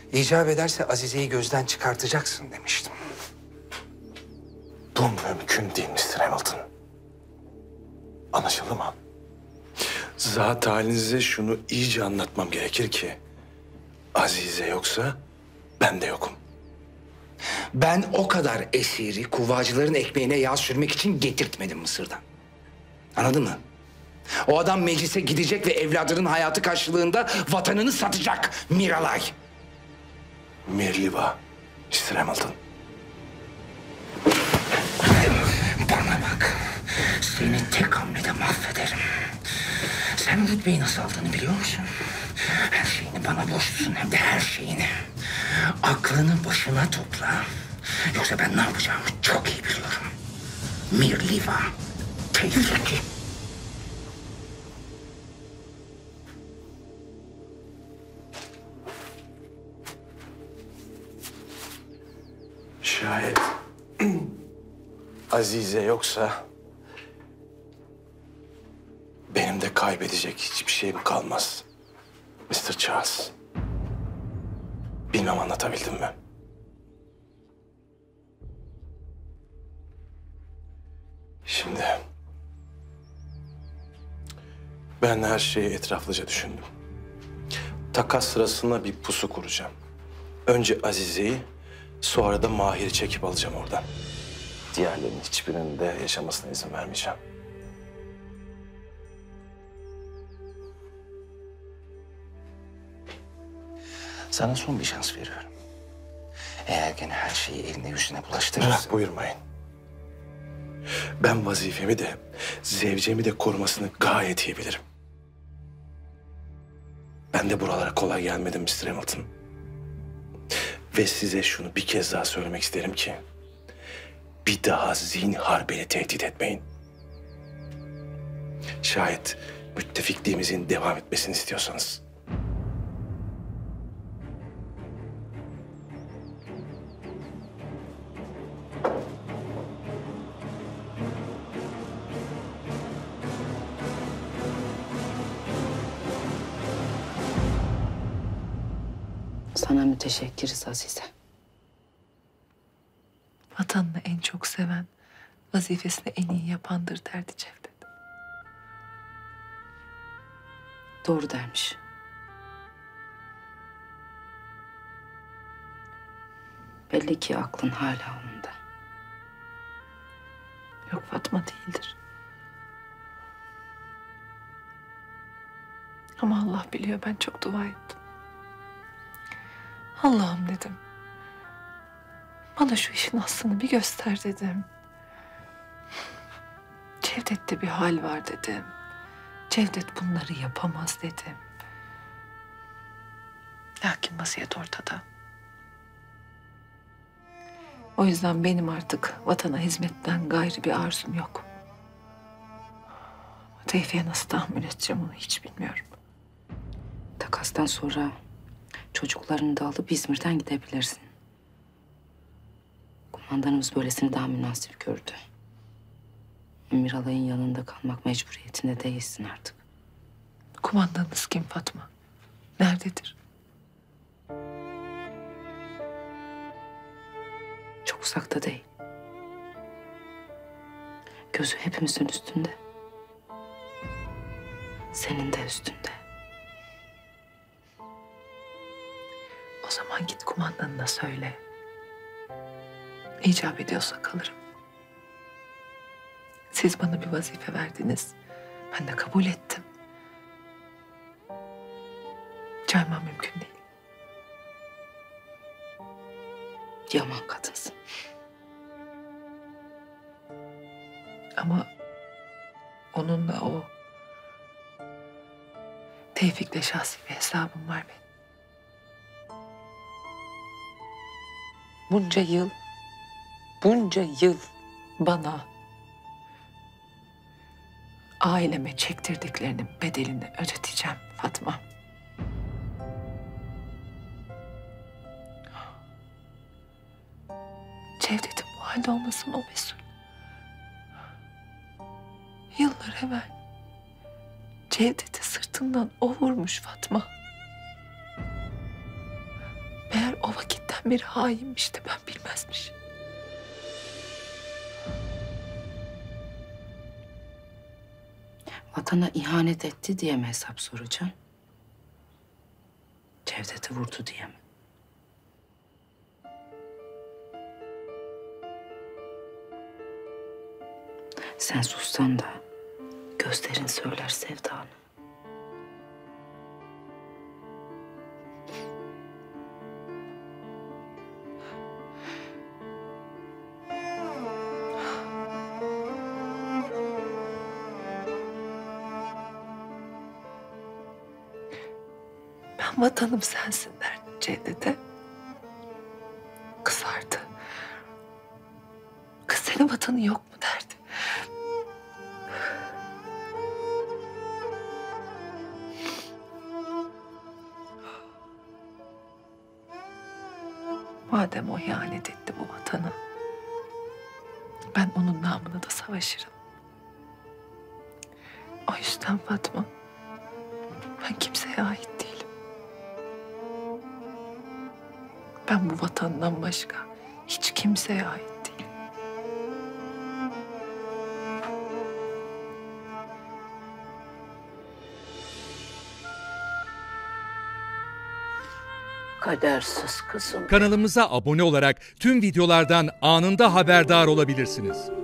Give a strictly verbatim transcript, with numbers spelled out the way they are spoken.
İcap ederse Azize'yi gözden çıkartacaksın demiştim. Bu mümkün değil mister Hamilton. Anlaşıldı mı? Zat halinize şunu iyice anlatmam gerekir ki... Azize yoksa ben de yokum. Ben o kadar esiri kuvvacıların ekmeğine yağ sürmek için getirtmedim Mısır'dan. Anladın mı? O adam meclise gidecek ve evladının hayatı karşılığında vatanını satacak Miralay. Mirliva, mister Hamilton. Bana bak, seni tek hamlede mahvederim. Sen rütbeyi nasıl aldığını biliyor musun? Her şeyini bana borçlusun, hem de her şeyini. Aklını başına topla. Yoksa ben ne yapacağımı çok iyi biliyorum. Mirliva, Tevfik. Şayet Azize yoksa... benim de kaybedecek hiçbir şeyim kalmaz. mister Charles. Bilmem anlatabildim mi? Şimdi... ben her şeyi etraflıca düşündüm. Takas sırasında bir pusu kuracağım. Önce Azize'yi, sonra da Mahir'i çekip alacağım oradan. Diğerlerinin hiçbirinin de yaşamasına izin vermeyeceğim. Sana son bir şans veriyorum. Eğer gene her şeyi eline yüzüne bulaştırırsan... Ah, buyurmayın. Ben vazifemi de, zevcemi de korumasını gayet iyi bilirim. Ben de buralara kolay gelmedim mister Hamilton. Ve size şunu bir kez daha söylemek isterim ki... bir daha zinhar beni tehdit etmeyin. Şayet müttefikliğimizin devam etmesini istiyorsanız. Sana müteşekkiriz Azize. Vatanını en çok seven, vazifesini en iyi yapandır derdi Cevdet. Doğru dermiş. Belli ki aklın hala onunda. Yok, Fatma değildir. Ama Allah biliyor, ben çok dua ettim. Allah'ım dedim. Bana şu işin aslını bir göster dedim. Cevdet'te bir hal var dedim. Cevdet bunları yapamaz dedim. Lakin vaziyet ortada. O yüzden benim artık vatana hizmetten gayrı bir arzum yok. Tevfik'e nasıl tahammül edeceğim onu hiç bilmiyorum. Takastan sonra çocuklarını da alıp İzmir'den gidebilirsin. Kumandanımız böylesini daha münasip gördü. Miralay'ın yanında kalmak mecburiyetinde değilsin artık. Kumandanınız kim Fatma? Nerededir? Çok uzakta değil. Gözü hepimizin üstünde. Senin de üstünde. O zaman git kumandanına söyle. İcap ediyorsa kalırım. Siz bana bir vazife verdiniz. Ben de kabul ettim. Caymam mümkün değil. Yaman kadınsın. Ama onunla o Tevfik'le şahsi bir hesabım var benim. Bunca yıl, bunca yıl bana, aileme çektirdiklerinin bedelini ödeteceğim Fatma. Cevdet'in bu halde olmasın o mesul. Yıllar evvel Cevdet'i sırtından o vurmuş Fatma. Meğer eskiden beri hainmiş de ben bilmezmiş. Vatana ihanet etti diye mi hesap soracaksın? Cevdet'i vurdu diye mi? Sen sussan da gözlerin söyler sevdanı. Ben vatanım sensin derdim Cevdet'e. Kızardı. Kız senin vatanın yok mu derdi. Madem o ihanet etti bu vatana, ben onun namına da savaşırım. O yüzden Fatma, ben kimseye ait değilim. Ben bu vatandan başka hiç kimseye ait değilim. Kadersiz kızım. Kanalımıza abone olarak tüm videolardan anında haberdar olabilirsiniz.